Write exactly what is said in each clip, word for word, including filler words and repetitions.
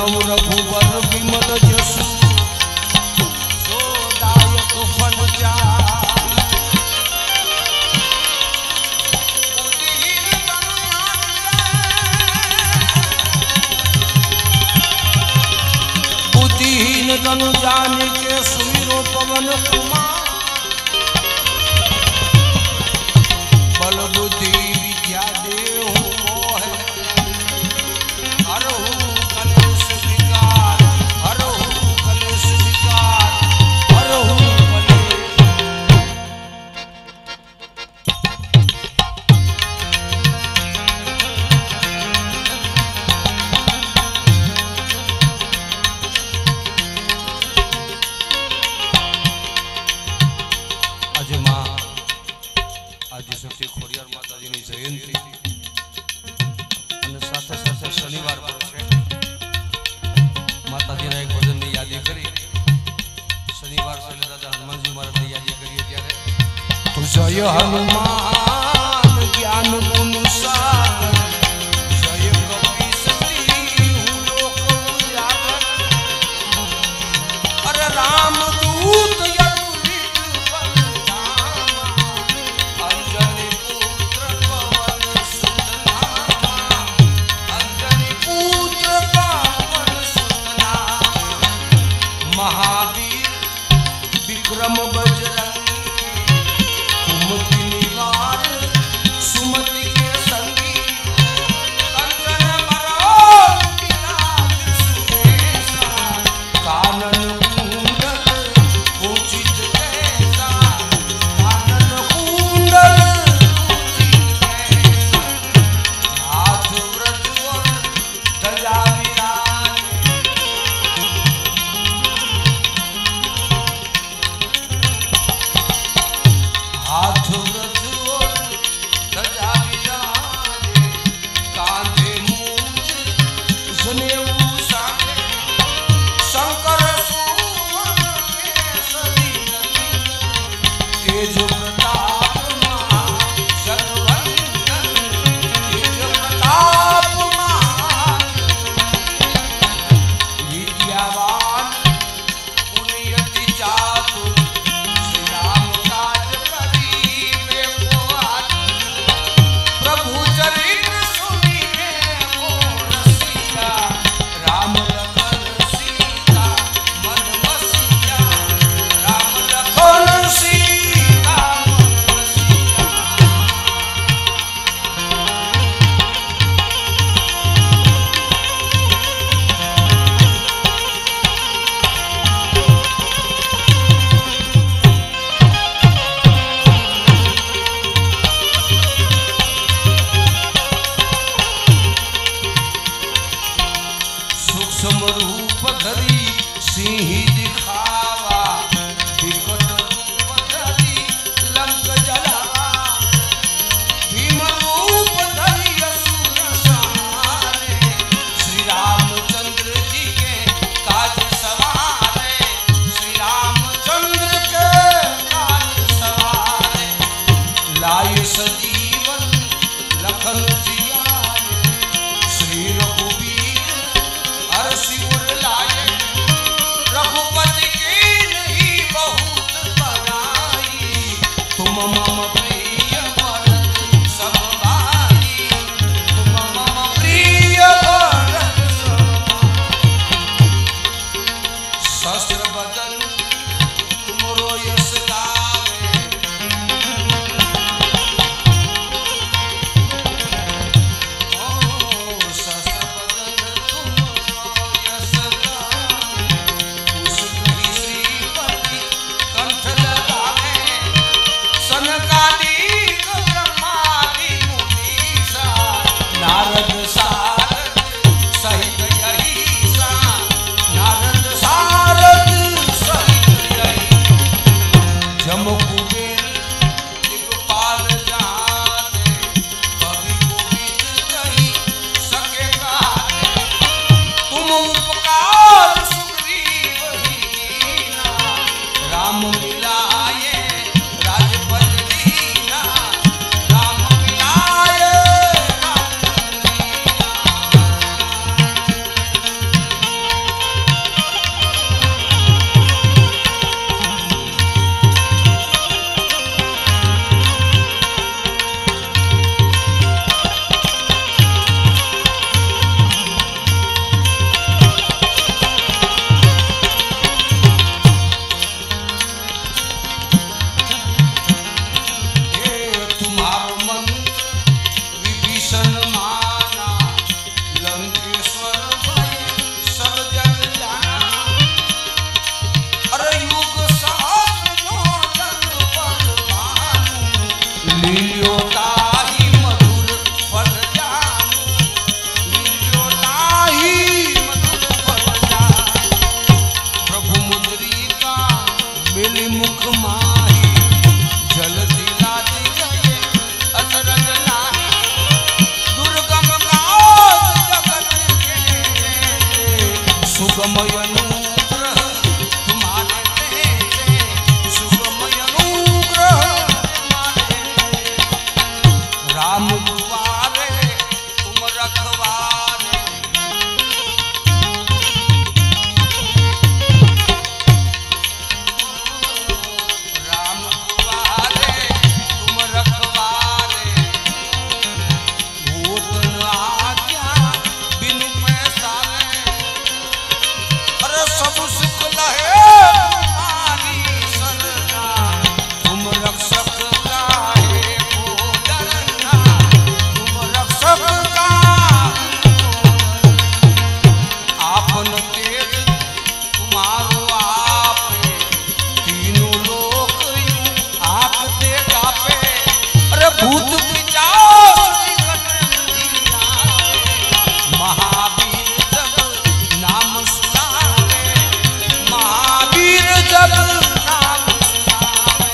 नव रघुवर विमल जसु सो दायक फल जा बुद्धिहीन तनु जान के सुमिरो पवन कुमार बल बुद्धि विद्या देहु मोह हरहु कलेश विकार हरहु कलेश विकार हरहु आदिशक्ति खोडियार माताजी की जयंती साथे साथे शनिवार पर माताजी एक भजन की यादी करी शनिवार से दादा हनुमान जी महाराज की यादी करिए त्यारे तो जय हनुमान ज्ञान गुण सागर जय कपि सती लोक उजागर अरे राम दूत महावीर विक्रम बजरंगी कुमति निवार सुमति के संगी कंचन बरान विराज सुबेसा कानन कुंडल पूजित कैसा कानन कुंडल पूजित कैसा हाथ व्रत और ध्वजा हाथ व्रत और ध्वजा विराजे कांधे मूंज जनेऊ साजे शंकर सुवन केसरी तेज प्रताप महाजगवंदन तेज प्रताप महान विद्यावान पुण्यति चातुर रूप धरी सिंह दिखावा विकट रूप धरी लंक जलावा भीम रूप धरी असुर संहारे श्री रामचंद्र जी के काज सवारे श्री रामचंद्र के काज सवारे लाय सजीवन लखन जियाए श्री रघुवीर हर सिर लाए रघुपति सुगमय अनुग्रह तुम्हारे तेरे, सुगमय अनुग्रह तुम्हारे तेरे। राम दुआरे तुम रखवारे, राम दुआरे तुम रखवारे, होत न आज्ञा बिनु पैसारे। अरे सब सुख लहे तुम्हारी सरना, तुम रक्षक काहे को डरना, तुम रक्षक काहे को डरना। आपन तेज तुम्हारो आपे, तीनों लोक यूं आंकते कापे। अरे भूत पिशाच निकट नहीं आवे, महावीर जब नाम सुनावे, महावीर जब नाम सुनावे।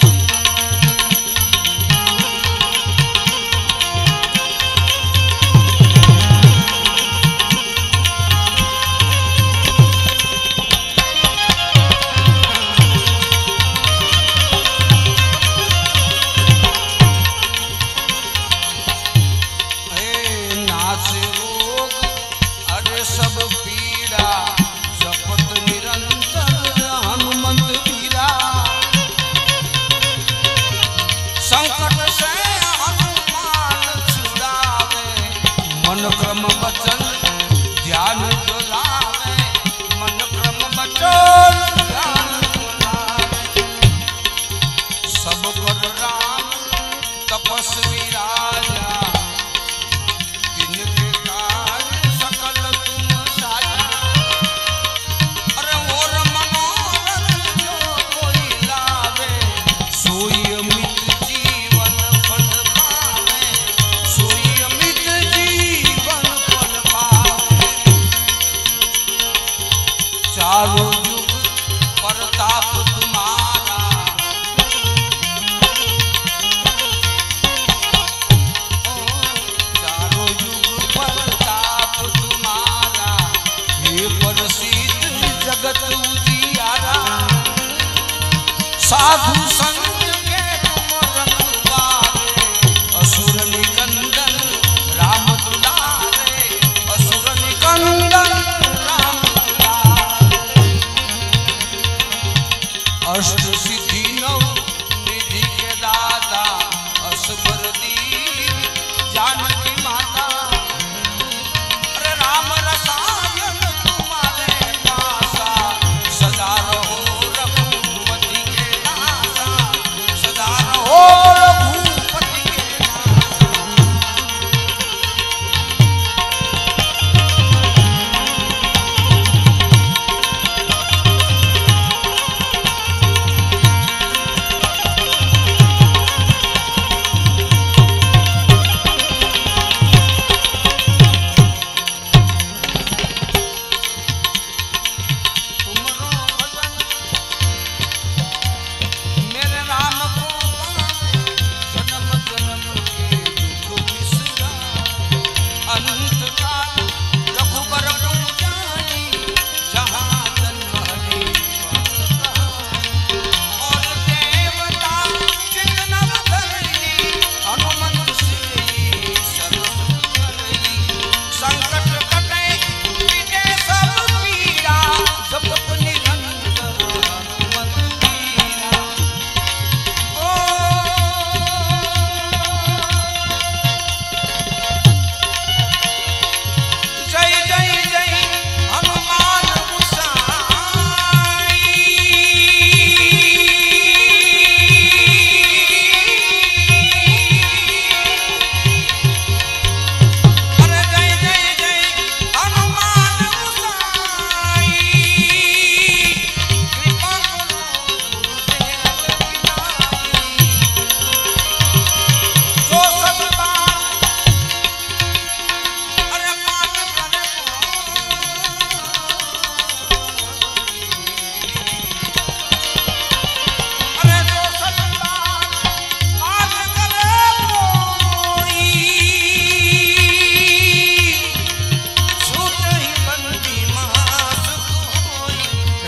हे नाश रोग अरे सब पीड़ा, जपत निरंतर हनुमंत वीरा। संकट से हनुमान छुड़ावे, मन क्रम वचन ध्यान जो लावे, मन क्रम वचन ध्यान जो लावे। सब कर राम तपस्वी राजा, जिनके कार्य सकल तुम साजा। अरे और मनोरथ जो कोई लावे, सोई अमित जीवन फल पावे, सोई अमित जीवन फल पावे। चारों युग प्रताप तुम्हारा, चारों युग प्रताप तुम्हारा। हे प्रसिद्ध जगत उजियारा, साधु संत के तुम रखवारे, असुर निकंदन राम दुलारे, असुर निकंदन राम दुलारे। अष्ट सिद्धि नौ निधि के दाता, असबर दीन जानकी माता। अरे राम रसायन तुम्हारे पासा, सदा रहो रघुपति के दासा,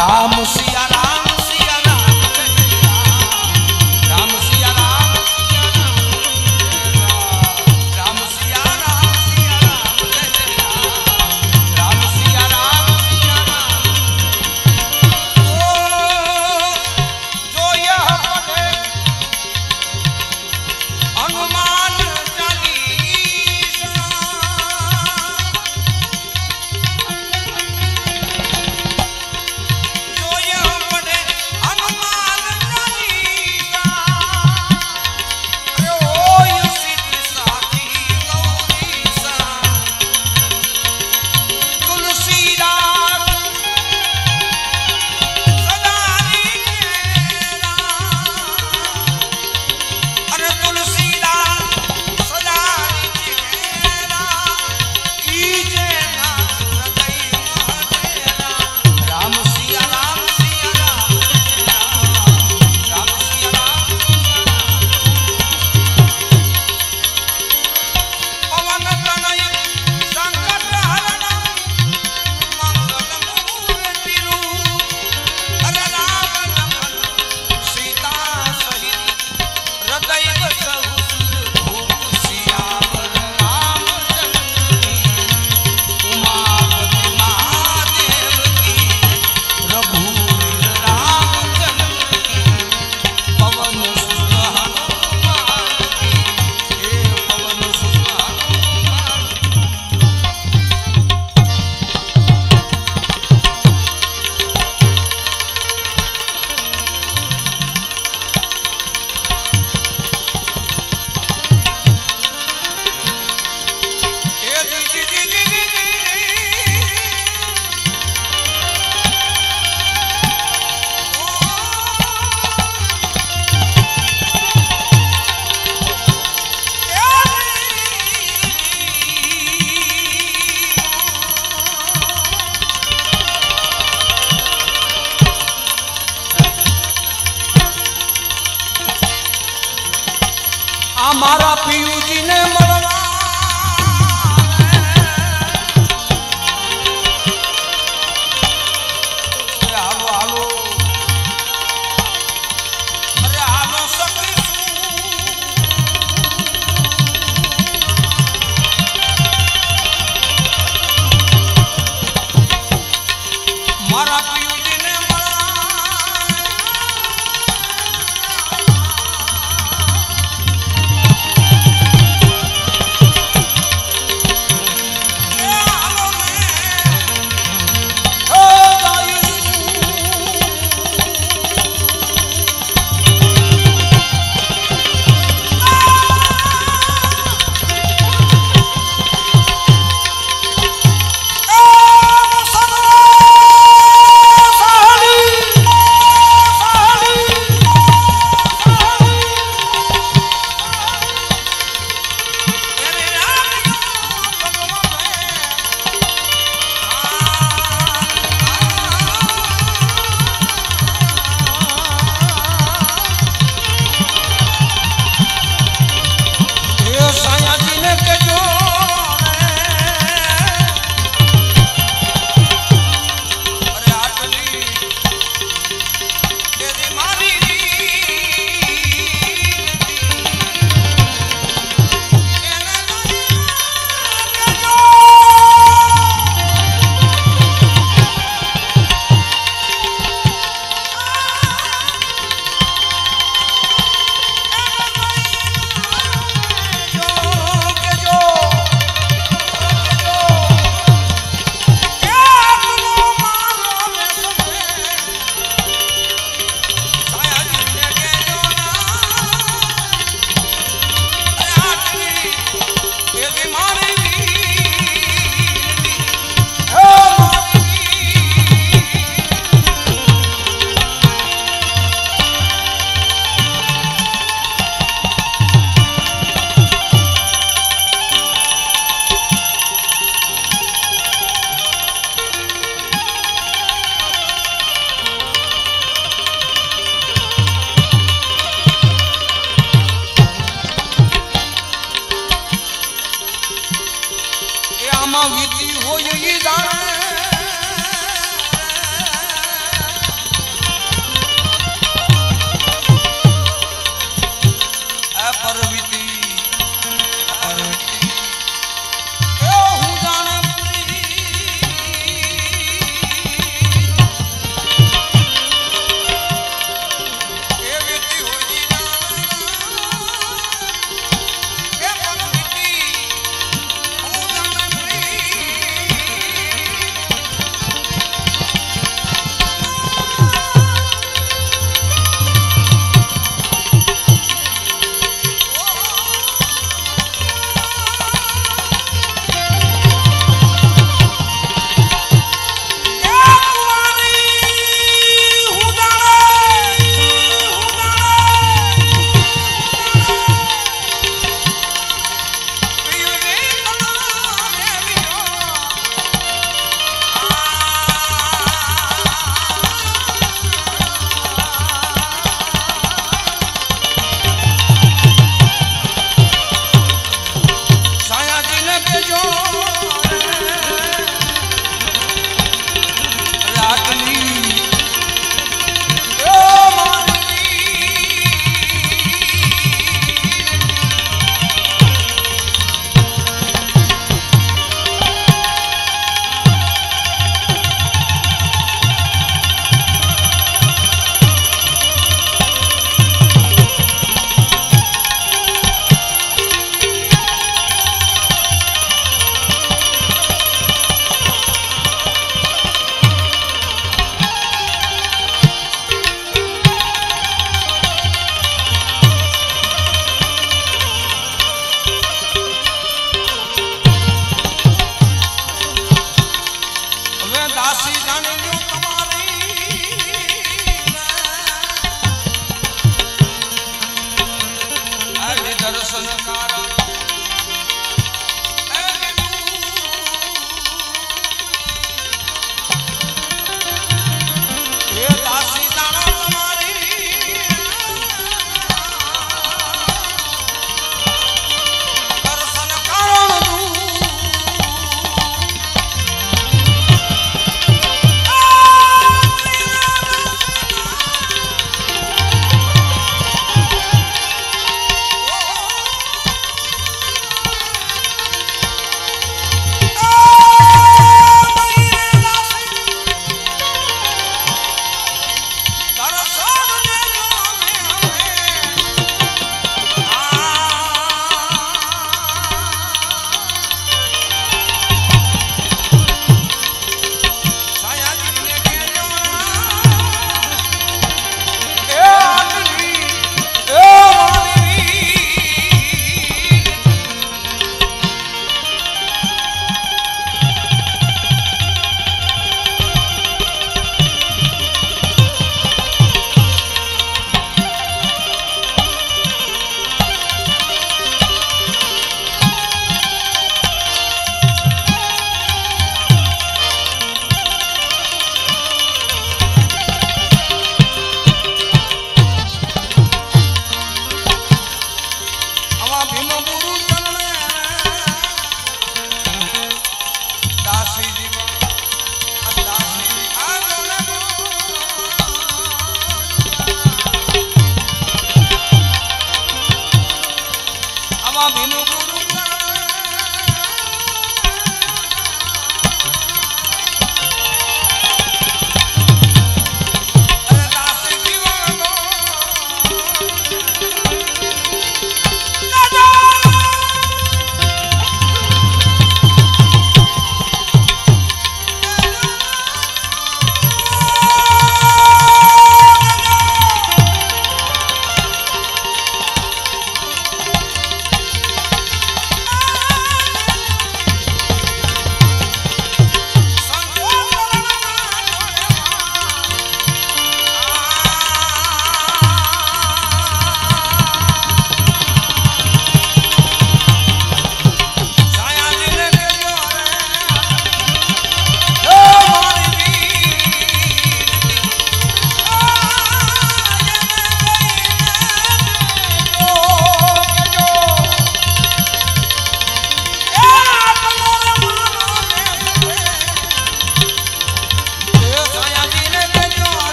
राम सिया राम सिया राम राम सिया राम राम सिया राम सिया राम राम सिया राम सिया राम। जो यह पढ़े हनुमान चालीसा जो यह पढ़े हनुमान चालीसा अरे ओय सिद्धि साखी गौरीसा तुलसीदास सदा रीझेरा अरे तुलसीदास सदा रीझेरा कीजे नाथ हृदय महडेरा। राम सिया राम सिया राम राम सिया राम पवन तनय संकट हरणं मंगल मूर्ति रूप अरे राम लखन सीता सहित हृदय बसहु सुरभूप सियावर रामचंद्र की उमापति महादेव की रघुवीर रामचंद्र की पवन सुत हनुमान की हे पवन सुत हनुमान। हे जी जी जी जी जी जी हमारा पीयू जी ने मरवा अरे हालो हालो अरे हालो सखी मारा पीयू जी ने मरवा वीती हो यही दान